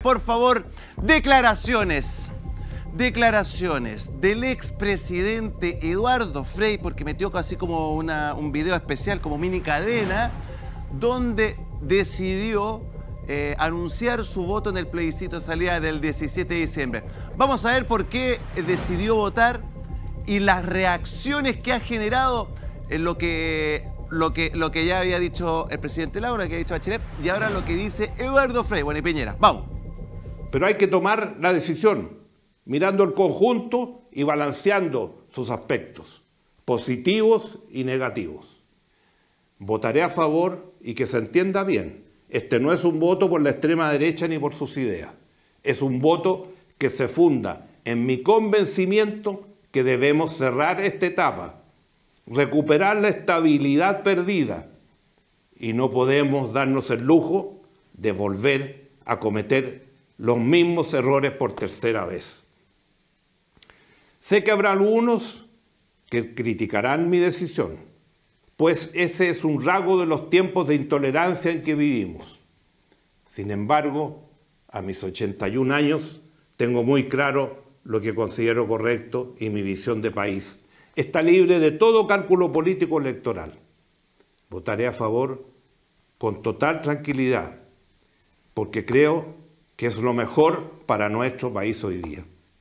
por favor, declaraciones. Declaraciones del expresidente Eduardo Frei, porque metió casi como un video especial, como mini cadena, donde decidió anunciar su voto en el plebiscito de salida del 17 de diciembre. Vamos a ver por qué decidió votar y las reacciones que ha generado en lo que ya había dicho el presidente Laura, que ha dicho Bachelet, y ahora lo que dice Eduardo Frei. Bueno, y Piñera, vamos. Pero hay que tomar la decisión mirando el conjunto y balanceando sus aspectos, positivos y negativos. Votaré a favor y que se entienda bien, este no es un voto por la extrema derecha ni por sus ideas, es un voto que se funda en mi convencimiento que debemos cerrar esta etapa, recuperar la estabilidad perdida y no podemos darnos el lujo de volver a cometer los mismos errores por tercera vez. Sé que habrá algunos que criticarán mi decisión, pues ese es un rasgo de los tiempos de intolerancia en que vivimos. Sin embargo, a mis 81 años tengo muy claro lo que considero correcto y mi visión de país está libre de todo cálculo político electoral. Votaré a favor con total tranquilidad, porque creo que es lo mejor para nuestro país hoy día.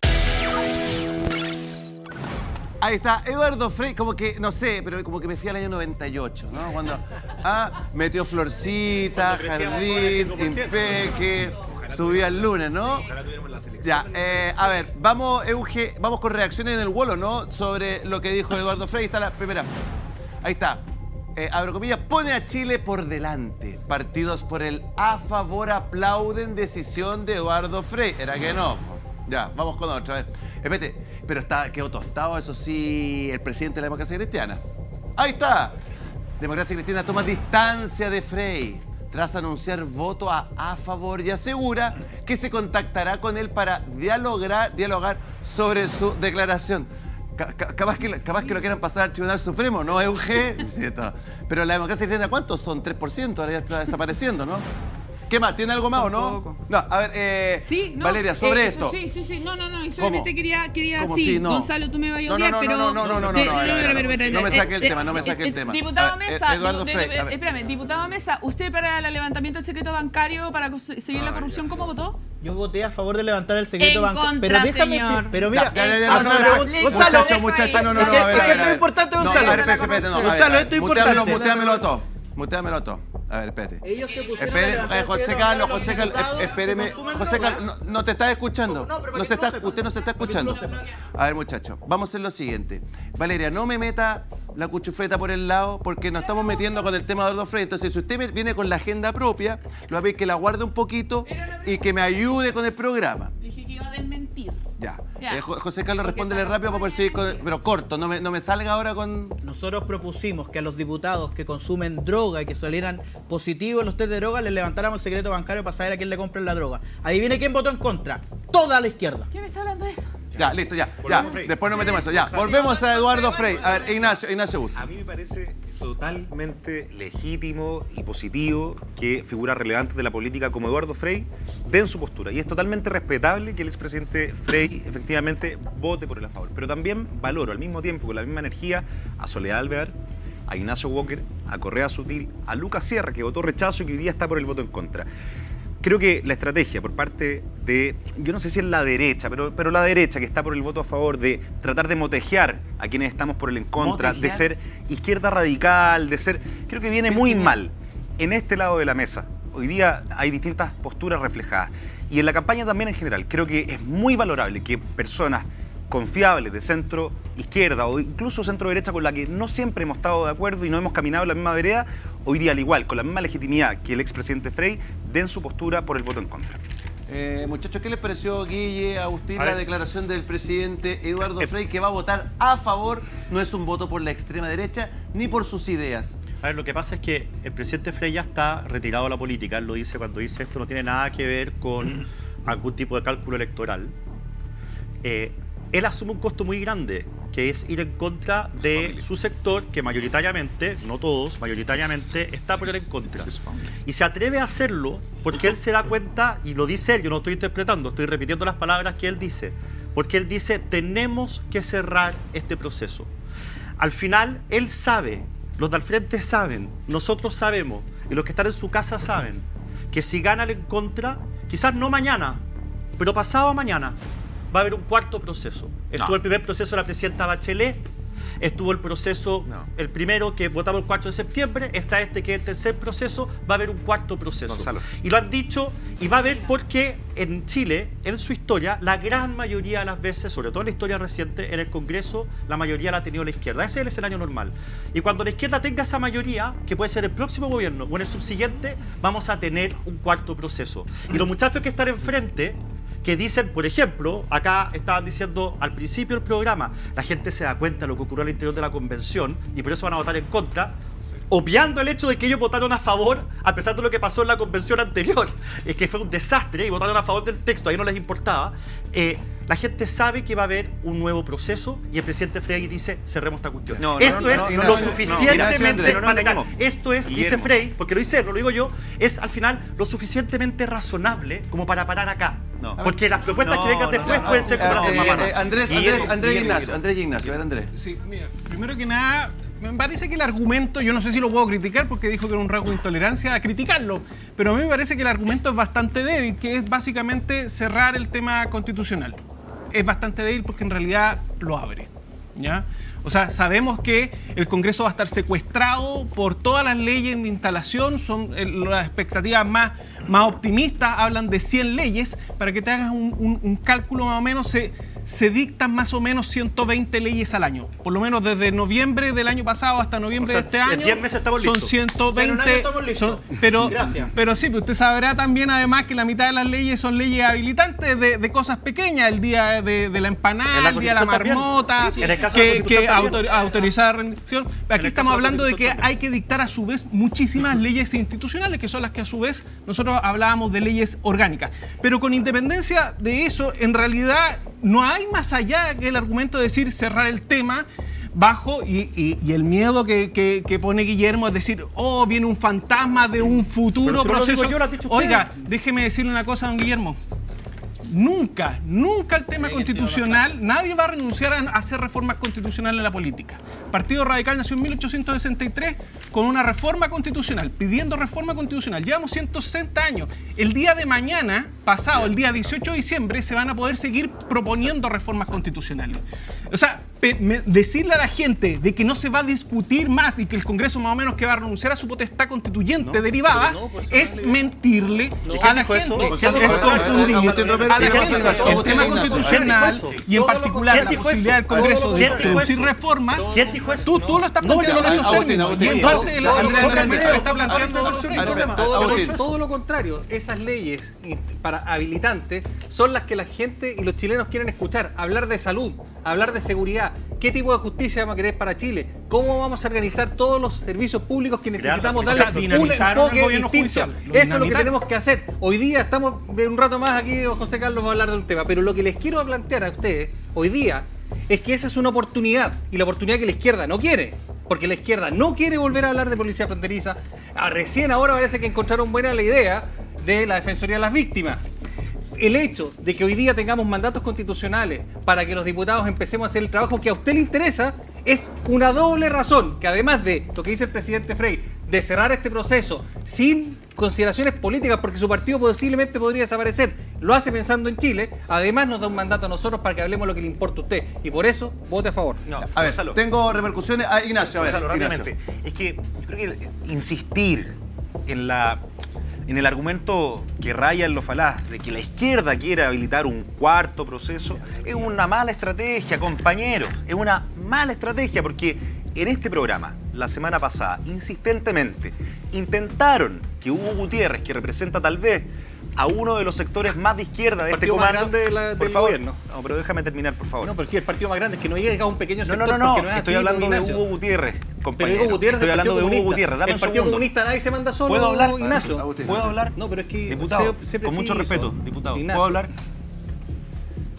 Ahí está, Eduardo Frei, como que, no sé, pero como que me fui al año 98, ¿no? Cuando metió florcita, jardín, impeque, subía el lunes, ¿no? Ya, a ver, vamos, Euge, vamos con reacciones en el vuelo, ¿no? Sobre lo que dijo Eduardo Frei. Está la primera. Ahí está. Abro comillas, pone a Chile por delante. Partidos por el a favor aplauden decisión de Eduardo Frei. ¿Era que no? Ya, vamos con otra. A ver, espérate, pero quedó tostado, eso sí, el presidente de la Democracia Cristiana. Ahí está. Democracia Cristiana toma distancia de Frei tras anunciar voto a favor y asegura que se contactará con él para dialogar sobre su declaración. Capaz que lo quieran pasar al Tribunal Supremo, ¿no, Euge? Pero la Democracia Cristiana, ¿cuántos son? 3%, ahora ya está desapareciendo, ¿no? ¿Qué más? ¿Tiene algo más o no? No, a ver, sí, no, Valeria, sobre esto. Sí, y solamente quería sí, no. Gonzalo, tú me vas a odiar, pero... No me saque el tema, no me saque el tema. Diputado Mesa, Eduardo Frei, espérame, diputado Mesa, ¿usted para el levantamiento del secreto bancario, para seguir la corrupción, cómo votó? Yo voté a favor de levantar el secreto bancario. Pero déjame, señor. Pero mira, Gonzalo, muchacho, no, es que esto es importante, Gonzalo. Gonzalo, esto es importante. Muteamelo todo. A ver, espérate. Ellos se pusieron José Carlos, espéreme. José Carlos, no te estás escuchando. Usted no se está escuchando. A ver, muchachos, vamos a hacer lo siguiente. Valeria, no me meta la cuchufleta por el lado porque nos estamos metiendo con el tema de Eduardo Frei. Entonces, si usted viene con la agenda propia, lo va a ver que la guarde un poquito y que me ayude con el programa. Dije que iba a desmentir. Ya. José Carlos, respóndele rápido para poder seguir con... Pero corto, no me salga ahora con... Nosotros propusimos que a los diputados que consumen droga y que salieran positivos los test de droga les levantáramos el secreto bancario para saber a quién le compran la droga. Adivine quién votó en contra. Toda la izquierda. ¿Quién me está hablando de eso? Ya, listo, ya. Después nos metemos eso. Ya, volvemos a Eduardo Frei. A ver, Ignacio Burr. A mí me parece totalmente legítimo y positivo que figuras relevantes de la política como Eduardo Frei den su postura. Y es totalmente respetable que el expresidente Frei efectivamente vote por el a favor. Pero también valoro al mismo tiempo, con la misma energía, a Soledad Alvear, a Ignacio Walker, a Correa Sutil, a Lucas Sierra, que votó rechazo y que hoy día está por el voto en contra. Creo que la estrategia por parte de, yo no sé si es la derecha, pero la derecha que está por el voto a favor, de tratar de motejear a quienes estamos por el en contra, de ser izquierda radical, de ser, creo que viene muy mal en este lado de la mesa. Hoy día hay distintas posturas reflejadas y en la campaña también en general. Creo que es muy valorable que personas confiables de centro izquierda o incluso centro derecha con la que no siempre hemos estado de acuerdo y no hemos caminado en la misma vereda, hoy día al igual, con la misma legitimidad que el expresidente Frei, den su postura por el voto en contra. Muchachos, ¿qué les pareció, Guille, Agustín, la declaración del presidente Eduardo Frei que va a votar a favor? No es un voto por la extrema derecha ni por sus ideas. A ver, lo que pasa es que el presidente Frei ya está retirado de la política. Él lo dice cuando dice esto no tiene nada que ver con algún tipo de cálculo electoral. él asume un costo muy grande, que es ir en contra de su sector, que mayoritariamente, no todos, mayoritariamente está por ir en contra. Y se atreve a hacerlo porque él se da cuenta, y lo dice él, yo no estoy interpretando, estoy repitiendo las palabras que él dice, porque él dice, tenemos que cerrar este proceso. Al final, él sabe, los de al frente saben, nosotros sabemos, y los que están en su casa saben, que si ganan en contra, quizás no mañana, pero pasado mañana, va a haber un cuarto proceso. Estuvo el primer proceso de la presidenta Bachelet, estuvo el proceso, el primero que votamos el 4 de septiembre, está este que es el tercer proceso, va a haber un cuarto proceso. Gonzalo. Y lo han dicho, y va a haber porque en Chile, en su historia, la gran mayoría de las veces, sobre todo en la historia reciente, en el Congreso, la mayoría la ha tenido la izquierda. Ese es el escenario normal. Y cuando la izquierda tenga esa mayoría, que puede ser el próximo gobierno o en el subsiguiente, vamos a tener un cuarto proceso. Y los muchachos que están enfrente, que dicen, por ejemplo, acá estaban diciendo al principio del programa, la gente se da cuenta de lo que ocurrió al interior de la convención y por eso van a votar en contra, obviando el hecho de que ellos votaron a favor a pesar de lo que pasó en la convención anterior, que fue un desastre y votaron a favor del texto, ahí no les importaba. La gente sabe que va a haber un nuevo proceso y el presidente Frey dice, cerremos esta cuestión. Esto es lo suficientemente... Esto es, dice Frey, porque lo dice él, no lo digo yo, es al final lo suficientemente razonable como para parar acá. Porque las propuestas que vengan después pueden ser como las de mamá. Andrés Ignacio, a ver, Andrés. Sí, mira, primero que nada, me parece que el argumento, yo no sé si lo puedo criticar porque dijo que era un rasgo de intolerancia a criticarlo, pero a mí me parece que el argumento es bastante débil, que es básicamente cerrar el tema constitucional. Es bastante débil porque en realidad lo abre, ¿ya? O sea, sabemos que el Congreso va a estar secuestrado por todas las leyes de instalación, son las expectativas más optimistas, hablan de 100 leyes, para que te hagas un cálculo más o menos, se dictan más o menos 120 leyes al año. Por lo menos desde noviembre del año pasado hasta noviembre de este año. En 10 meses estamos son listos. 120. Pero sí, usted sabrá también además que la mitad de las leyes son leyes habilitantes de cosas pequeñas. El día de la empanada, el día de la marmota, que autorizar rendición. Aquí estamos hablando de que hay que dictar a su vez muchísimas leyes institucionales, que son las que a su vez nosotros hablábamos de leyes orgánicas. Pero con independencia de eso, en realidad no hay más allá que el argumento de decir cerrar el tema bajo y el miedo que pone Guillermo es decir, oh, viene un fantasma de un futuro proceso. Oiga, déjeme decirle una cosa, don Guillermo. Nunca el tema constitucional, nadie va a renunciar a hacer reformas constitucionales en la política. El Partido Radical nació en 1863 con una reforma constitucional, pidiendo reforma constitucional. Llevamos 160 años. El día de mañana, pasado, el día 18 de diciembre, se van a poder seguir proponiendo reformas constitucionales. O sea, decirle a la gente de que no se va a discutir más y que el Congreso más o menos que va a renunciar a su potestad constituyente derivada es mentirle a la gente. Es confundir a la gente. El tema constitucional y en particular la posibilidad del Congreso de introducir reformas, tú lo estás planteando en esos términos. Y en parte el Congreso está planteando todo lo contrario. Esas leyes para habilitantes son las que la gente y los chilenos quieren escuchar. Hablar de salud, hablar de seguridad. ¿Qué tipo de justicia vamos a querer para Chile? ¿Cómo vamos a organizar todos los servicios públicos que necesitamos darle un enfoque distinto? Eso es lo que tenemos que hacer. Hoy día estamos, un rato más aquí, José Carlos va a hablar de un tema, pero lo que les quiero plantear a ustedes hoy día es que esa es una oportunidad, y la oportunidad que la izquierda no quiere, porque la izquierda no quiere volver a hablar de policía fronteriza. Recién ahora parece que encontraron buena la idea de la Defensoría de las Víctimas. El hecho de que hoy día tengamos mandatos constitucionales para que los diputados empecemos a hacer el trabajo que a usted le interesa es una doble razón, que además de lo que dice el presidente Frey, de cerrar este proceso sin consideraciones políticas, porque su partido posiblemente podría desaparecer, lo hace pensando en Chile, además nos da un mandato a nosotros para que hablemos lo que le importa a usted, y por eso vote a favor. No, a ver, Gonzalo, tengo repercusiones. Ignacio, a ver, Gonzalo, rápidamente. Es que yo creo que insistir en el argumento que raya en lo falaz de que la izquierda quiere habilitar un cuarto proceso es una mala estrategia, compañeros. Es una mala estrategia porque en este programa, la semana pasada, insistentemente intentaron que Hugo Gutiérrez, que representa tal vez a uno de los sectores más de izquierda de este comando, por favor, gobierno. No, pero déjame terminar, por favor. No, pero es que el partido más grande es que no llega a un pequeño sector. No, estoy hablando de Hugo Gutiérrez, compañero. Pero Hugo Gutiérrez, estoy hablando de Hugo Gutiérrez. Dame el Partido Comunista nadie se manda solo. ¿Puedo hablar, Ignacio? ¿Puedo hablar? No, pero es que diputado, con mucho respeto, diputado. Ignacio. ¿Puedo hablar?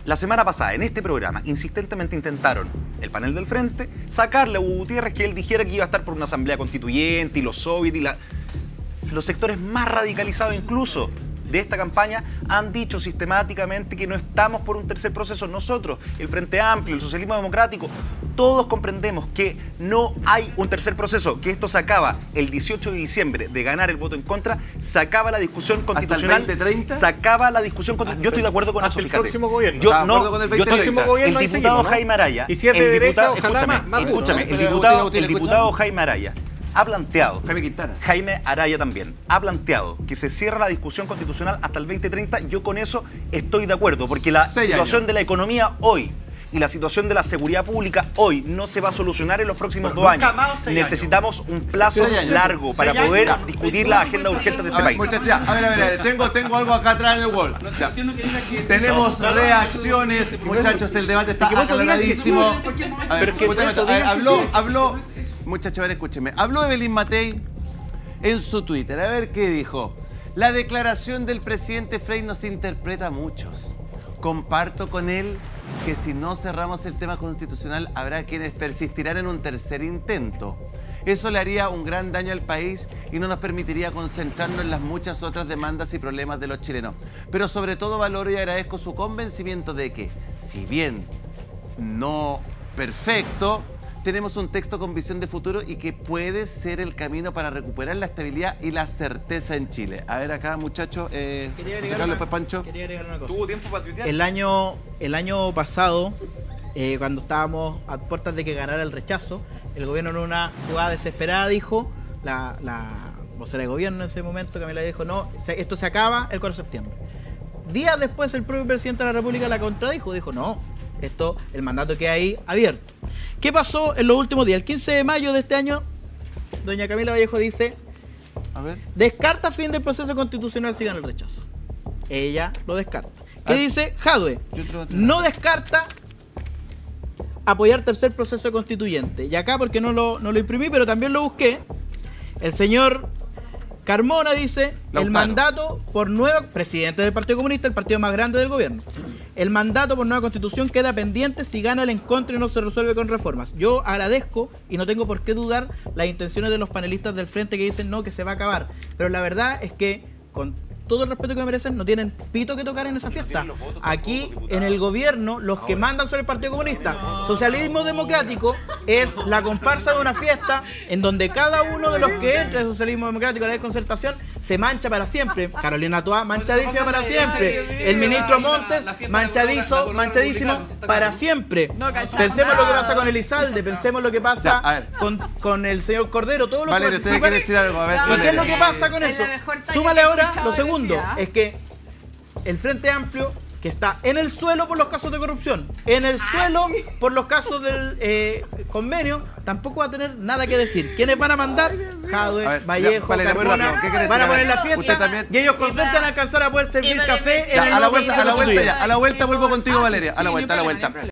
La semana pasada, en este programa, insistentemente intentaron el panel del Frente sacarle a Hugo Gutiérrez que él dijera que iba a estar por una asamblea constituyente y los soviets y los sectores más radicalizados incluso de esta campaña han dicho sistemáticamente que no estamos por un tercer proceso. Nosotros, el Frente Amplio, el Socialismo Democrático, todos comprendemos que no hay un tercer proceso, que esto se acaba el 18 de diciembre de ganar el voto en contra, se acaba la discusión constitucional. ¿Hasta el 2030? Se acaba la discusión constitucional. Yo estoy de acuerdo con eso, el fíjate. próximo gobierno. Yo ¿Estás de no, acuerdo con el yo estoy- 2030? el diputado Jaime Araya, Y si es de el derecha, diputado, ojalá escúchame, más duro, escúchame, ¿no? el Pero diputado, Agustín, el diputado Jaime Araya ha planteado, Jaime Quintana. Jaime Araya también, ha planteado que se cierra la discusión constitucional hasta el 2030. Yo con eso estoy de acuerdo, porque la 6 situación años. de la economía hoy y la situación de la seguridad pública hoy no se va a solucionar en los próximos Pero 2 nunca años. más 6 años. Necesitamos un plazo 6 años. largo para 6 poder años. discutir las agendas urgentes de este A ver, país. muchachos, ya, a ver, tengo algo acá atrás en el wall. Ya. Tenemos reacciones, muchachos, el debate está acaloradísimo. A ver, justamente, a ver, habló, muchachos, a ver, escúchenme. Habló Evelyn Matei en su Twitter, a ver qué dijo. La declaración del presidente Frey nos interpreta a muchos. Comparto con él que si no cerramos el tema constitucional habrá quienes persistirán en un tercer intento. Eso le haría un gran daño al país y no nos permitiría concentrarnos en las muchas otras demandas y problemas de los chilenos. Pero sobre todo valoro y agradezco su convencimiento de que, si bien no perfecto, tenemos un texto con visión de futuro y que puede ser el camino para recuperar la estabilidad y la certeza en Chile. A ver acá, muchachos, José Carlos, pues, Pancho. Quería agregar una cosa. ¿Tuvo tiempo para tuitear? El año pasado, cuando estábamos a puertas de que ganara el rechazo, el gobierno en una jugada desesperada dijo, la vocera de gobierno en ese momento, Camila, dijo, no, esto se acaba el 4 de septiembre. Días después el propio presidente de la República la contradijo, dijo, no, el mandato queda ahí abierto. ¿Qué pasó en los últimos días? El 15 de mayo de este año, doña Camila Vallejo dice, A ver. descarta fin del proceso constitucional si gana el rechazo. Ella lo descarta. ¿Qué dice Jadwe? No descarta apoyar tercer proceso constituyente. Y acá, porque no lo imprimí, pero también lo busqué, el señor Carmona dice, Lautaro. el mandato por nueva, presidente del Partido Comunista, el partido más grande del gobierno, el mandato por nueva constitución queda pendiente si gana el en contra y no se resuelve con reformas. Yo agradezco y no tengo por qué dudar las intenciones de los panelistas del Frente que dicen no, que se va a acabar. Pero la verdad es que, con todo el respeto que me merecen, no tienen pito que tocar en esa fiesta. Aquí, en el gobierno, los que mandan son el Partido Comunista. Socialismo democrático es la comparsa de una fiesta en donde cada uno de los que entra en socialismo democrático a la desconcertación se mancha para siempre. Carolina Toá, manchadísima para siempre. El ministro Montes, manchadísimo para siempre. Pensemos lo que pasa con Elizalde, pensemos lo que pasa con el señor Cordero, todo lo que Valeria, usted quiere decir algo. A ver, ¿Y qué es lo que pasa con Es eso? la mejor talla Súmale que he ahora escuchado lo en mi segundo, vida. es que el Frente Amplio, que está en el suelo por los casos de corrupción, en el suelo por los casos del convenio, tampoco va a tener nada que decir. ¿Quiénes van a mandar? Jadwe, A ver, Vallejo, Valeria, muy Carmona, rápido, ¿qué quiere van a decir? poner la Usted fiesta también. y ellos con suerte van a alcanzar a poder servir café en Ya, el a la nuevo vuelta, proceso a la vuelta vuelvo contigo, Valeria. A la vuelta.